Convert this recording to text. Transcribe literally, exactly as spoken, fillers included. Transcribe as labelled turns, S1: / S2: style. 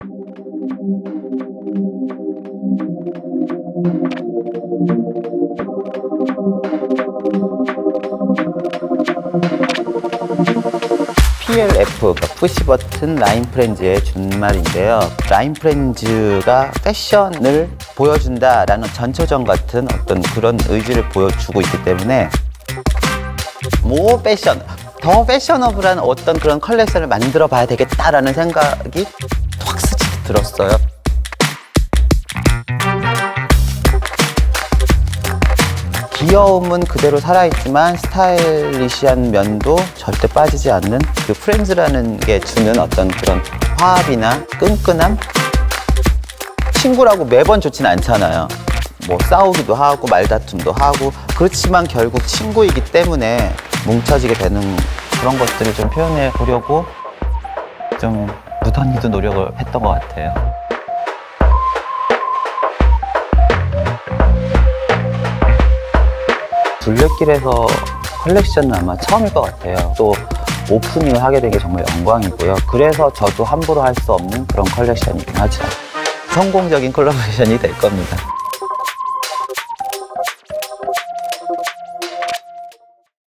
S1: 피엘에프, 그러니까 푸시버튼 라인프렌즈의 준말인데요. 라인프렌즈가 패션을 보여준다라는 전초전 같은 어떤 그런 의지를 보여주고 있기 때문에 모 패션, 더 패셔너블한 어떤 그런 컬렉션을 만들어 봐야 되겠다라는 생각이 확 스치게 들었어요. 귀여움은 그대로 살아있지만 스타일리시한 면도 절대 빠지지 않는 그 프렌즈라는 게 주는 어떤 그런 화합이나 끈끈함? 친구라고 매번 좋진 않잖아요. 뭐 싸우기도 하고 말다툼도 하고, 그렇지만 결국 친구이기 때문에 뭉쳐지게 되는 그런 것들을 좀 표현해 보려고 좀 무던히도 노력을 했던 것 같아요. 둘레길에서 컬렉션은 아마 처음일 것 같아요. 또 오프닝을 하게 된 게 정말 영광이고요. 그래서 저도 함부로 할 수 없는 그런 컬렉션이긴 하죠. 성공적인 콜라보레이션이 될 겁니다.